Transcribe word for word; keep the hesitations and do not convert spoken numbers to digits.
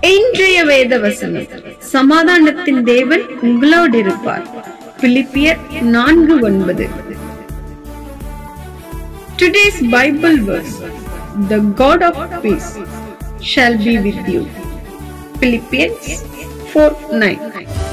இன்றைய வேத வசனம், சமாதானத்தின் தேவன் உங்களோடு இருப்பார். பிலிப்பியர் நான்கு ஒன்பது. Today's Bible verse, the God of peace shall be with you. Philippians four nine.